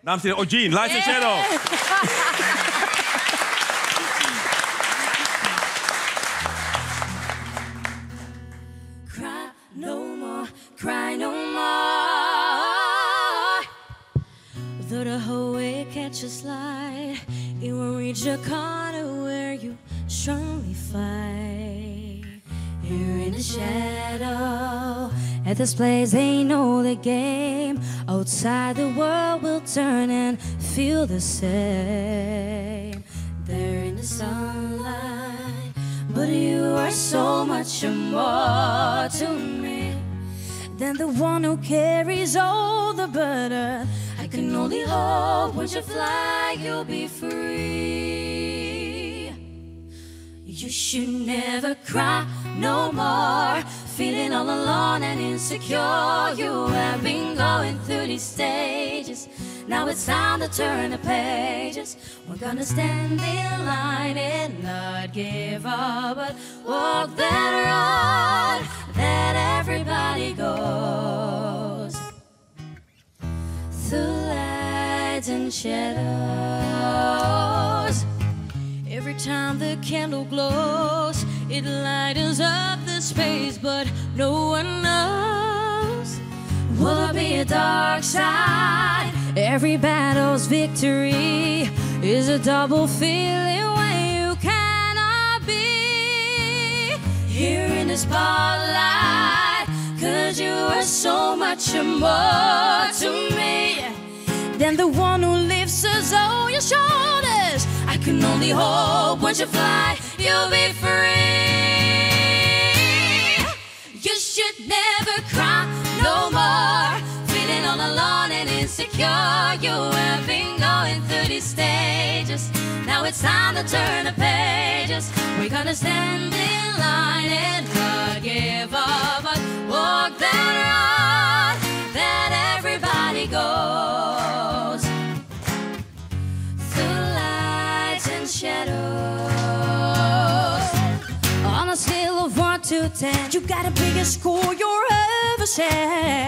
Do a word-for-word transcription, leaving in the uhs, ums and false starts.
Dames en heren, Ogene, Lights and Shadows. Cry no more, cry no more. Though the whole way catches light, it will reach a corner where you strongly fight. Here in the shadow, at this place they know the game. Outside the world will turn and feel the same. They're in the sunlight, but you are so much more to me than the one who carries all the burden. I can only hope once you fly you'll be free. You should never cry no more, feeling all alone and insecure. You have been going through these stages. Now it's time to turn the pages. We're gonna stand in line and not give up, but walk that road that everybody goes. Through lights and shadows. Every time the candle glows, it lightens up the space, but no one knows will there be a dark side. Every battle's victory is a double feeling when you cannot be here in the spotlight. Cause you are so much more to me than the one who lifts us on your shoulders. I can only hope once you fly, you'll be free. You should never cry no more, feeling all alone and insecure. You have been going through these stages. Now it's time to turn the pages. We're gonna stand in line and not give up, but walk that road that everybody goes. Through lights and shadows. On a scale of one to ten, you got a bigger score you're ever set.